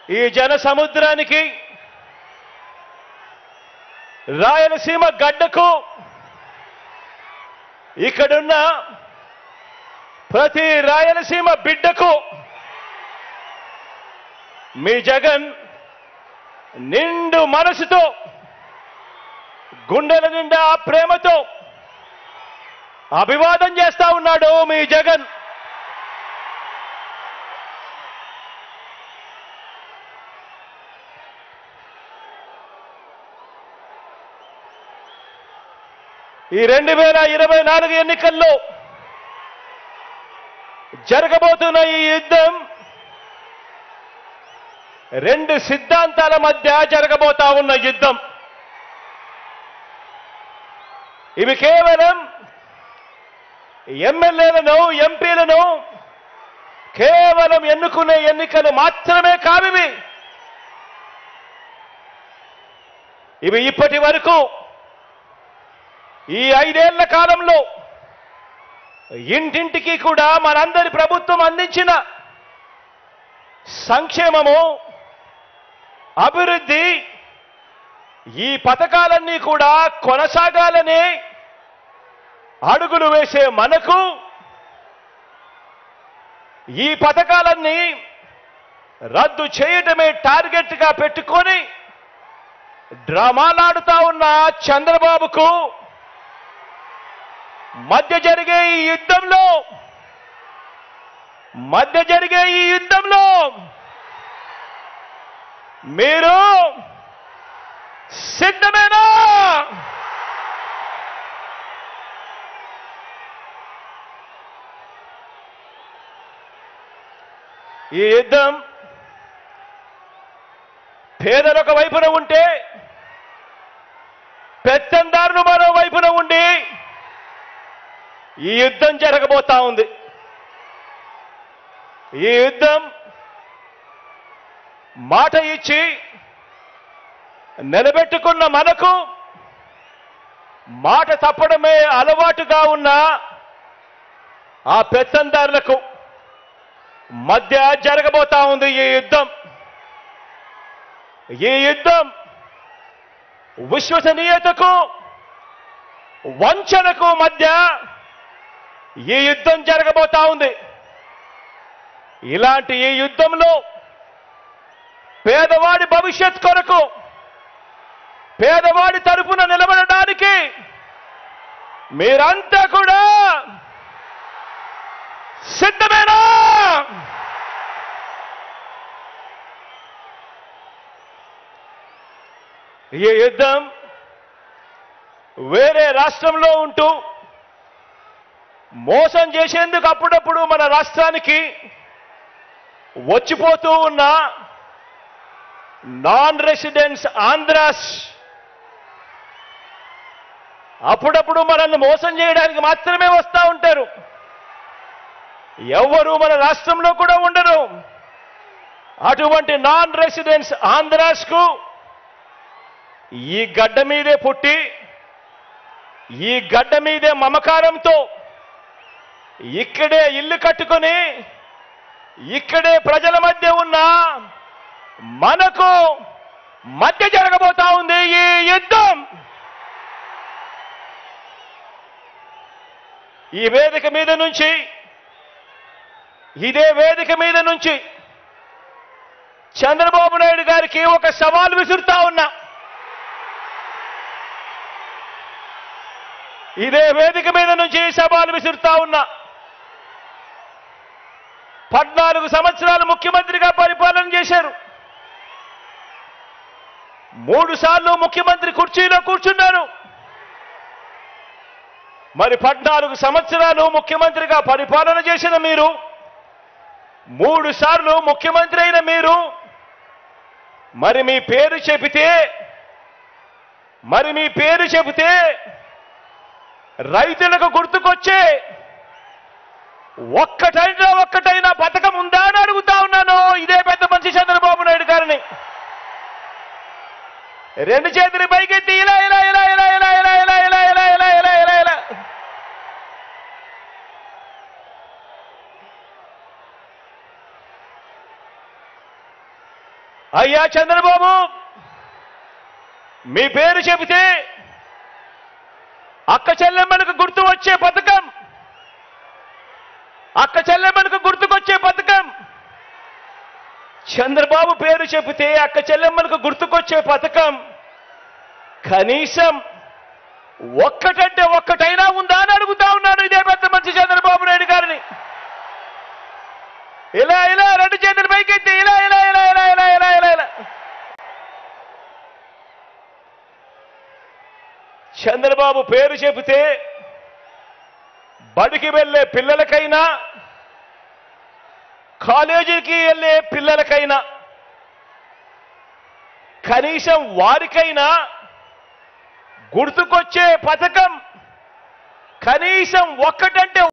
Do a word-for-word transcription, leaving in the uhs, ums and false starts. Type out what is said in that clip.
ఈ జన సముద్రానికి రాయలసీమ గడ్డకు ఇక్కడున్న ప్రతి రాయలసీమ బిడ్డకు మీ జగన్ నిండు మనసుతో గుండెల నిండా ప్రేమతో అభివాదం చేస్తా ఉన్నాడు మీ జగన్. ఈ రెండు వేల ఇరవై నాలుగు ఎన్నికల్లో జరగబోతున్న ఈ యుద్ధం రెండు సిద్ధాంతాల మధ్య జరగబోతా ఉన్న యుద్ధం. ఇవి కేవలం ఎమ్మెల్యేలను ఎంపీలను కేవలం ఎన్నుకునే ఎన్నికలు మాత్రమే కావివి. ఇవి ఇప్పటి వరకు ఈ ఐదేళ్ల కాలంలో ఇంటింటికి కూడా మనందరి ప్రభుత్వం అందించిన సంక్షేమము, అభివృద్ధి, ఈ పథకాలన్నీ కూడా కొనసాగాలని అడుగులు వేసే మనకు ఈ పథకాలన్నీ రద్దు చేయటమే టార్గెట్గా పెట్టుకొని డ్రామాలాడుతా ఉన్న చంద్రబాబుకు మధ్య జరిగే ఈ యుద్ధంలో మధ్య జరిగే ఈ యుద్ధంలో మీరు సిద్ధమేనా? ఈ యుద్ధం పేదలొక వైపున ఉంటే పెత్తందారులు మరో వైపున ఉండి ఈ యుద్ధం జరగబోతా ఉంది. ఈ యుద్ధం మాట ఇచ్చి నిలబెట్టుకున్న మనకు మాట తప్పడమే అలవాటుగా ఉన్న ఆ పెత్తందారులకు మధ్య జరగబోతా ఉంది ఈ యుద్ధం. ఈ యుద్ధం విశ్వసనీయతకు వంచనకు మధ్య ఈ యుద్ధం జరగబోతా ఉంది. ఇలాంటి ఈ యుద్ధంలో పేదవాడి భవిష్యత్ కొరకు, పేదవాడి తరపున నిలబడడానికి మీరంతా కూడా సిద్ధమేనా? ఈ యుద్ధం వేరే రాష్ట్రంలో ఉంటూ మోసం చేసేందుకు అప్పుడప్పుడు మన రాష్ట్రానికి వచ్చిపోతూ ఉన్న నాన్ రెసిడెంట్స్ ఆంధ్రాస్ అప్పుడప్పుడు మనల్ని మోసం చేయడానికి మాత్రమే వస్తూ ఉంటారు. ఎవరు మన రాష్ట్రంలో కూడా ఉండరు. అటువంటి నాన్ రెసిడెంట్స్ ఆంధ్రాస్కు ఈ గడ్డ మీదే పుట్టి, ఈ గడ్డ మీదే మమకారంతో ఇక్కడే ఇల్లు కట్టుకొని ఇక్కడే ప్రజల మధ్య ఉన్న మనకు మధ్య జరగబోతా ఉంది ఈ యుద్ధం. ఈ వేదిక మీద నుంచి, ఇదే వేదిక మీద నుంచి చంద్రబాబు నాయుడు గారికి ఒక సవాల్ విసురుతా ఉన్నా. ఇదే వేదిక మీద నుంచి సవాల్ విసురుతా ఉన్నా. పద్నాలుగు సంవత్సరాలు ముఖ్యమంత్రిగా పరిపాలన చేశారు. మూడు సార్లు ముఖ్యమంత్రి కుర్చీలో కూర్చున్నారు. మరి పద్నాలుగు సంవత్సరాలు ముఖ్యమంత్రిగా పరిపాలన చేసిన మీరు, మూడు సార్లు ముఖ్యమంత్రి అయిన మీరు, మరి మీ పేరు చెబితే మరి మీ పేరు చెబితే రైతులకు గుర్తుకొచ్చే ఒక్కటైనా ఒక్కటైనా పథకం ఉందా అని అడుగుతా ఉన్నాను ఇదే పెద్ద మనిషి చంద్రబాబు నాయుడు గారిని. రెండు చేతులు పైకెత్తి ఇలా ఇలా ఇలా ఇలా ఇలా ఇలా ఇలా ఇలా ఇలా ఇలా ఇలా ఇలా ఇలా అయ్యా చంద్రబాబు, మీ పేరు చెబితే అక్క చెల్లెమ్మలకు గుర్తు వచ్చే పథకం, అక్క చెల్లెమ్మలకు గుర్తుకొచ్చే పథకం. చంద్రబాబు పేరు చెబితే అక్క చెల్లెమ్మలకు గుర్తుకొచ్చే పథకం కనీసం ఒక్కటంటే ఒక్కటైనా ఉందా అని అడుగుతా ఉన్నాను ఇదే పెద్ద మనిషి చంద్రబాబు నాయుడు గారిని. ఇలా ఇలా రెండు చేతులు పైకెత్తి ఇలా ఇలా ఇలా ఇలా ఇలా ఇలా ఇలా ఇలా చంద్రబాబు పేరు చెబితే బడికి వెళ్ళే పిల్లలకైనా కాలేజీకి వెళ్ళే పిల్లలకైనా కనీసం వారికైనా గుర్తుకొచ్చే పథకం కనీసం ఒక్కటంటే